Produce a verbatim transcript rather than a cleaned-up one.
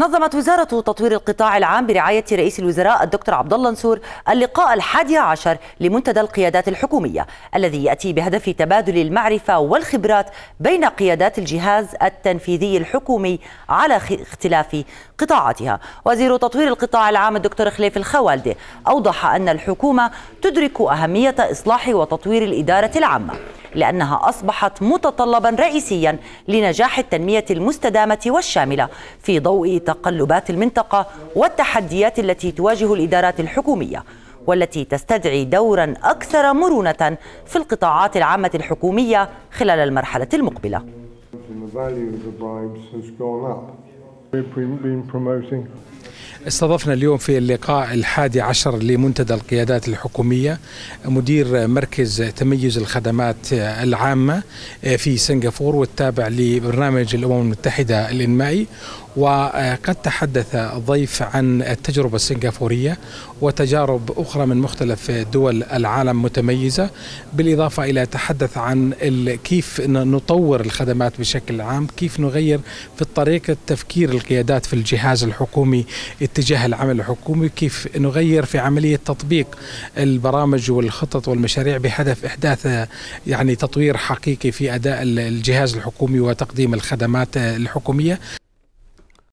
نظمت وزارة تطوير القطاع العام برعاية رئيس الوزراء الدكتور عبد الله نصور اللقاء الحادي عشر لمنتدى القيادات الحكومية الذي يأتي بهدف تبادل المعرفة والخبرات بين قيادات الجهاز التنفيذي الحكومي على اختلاف قطاعاتها. وزير تطوير القطاع العام الدكتور خليف الخوالدي أوضح أن الحكومة تدرك أهمية إصلاح وتطوير الإدارة العامة لأنها أصبحت متطلبا رئيسيا لنجاح التنمية المستدامة والشاملة في ضوء تقلبات المنطقة والتحديات التي تواجه الإدارات الحكومية، والتي تستدعي دورا أكثر مرونة في القطاعات العامة الحكومية خلال المرحلة المقبلة. استضفنا اليوم في اللقاء الحادي عشر لمنتدى القيادات الحكومية مدير مركز تميز الخدمات العامة في سنغافورة والتابع لبرنامج الأمم المتحدة الإنمائي. وقد تحدث الضيف عن التجربة السنغافورية وتجارب أخرى من مختلف دول العالم متميزة، بالإضافة إلى تحدث عن كيف نطور الخدمات بشكل عام، كيف نغير في طريقة تفكير القيادات في الجهاز الحكومي اتجاه العمل الحكومي، كيف نغير في عملية تطبيق البرامج والخطط والمشاريع بهدف إحداث يعني تطوير حقيقي في أداء الجهاز الحكومي وتقديم الخدمات الحكومية.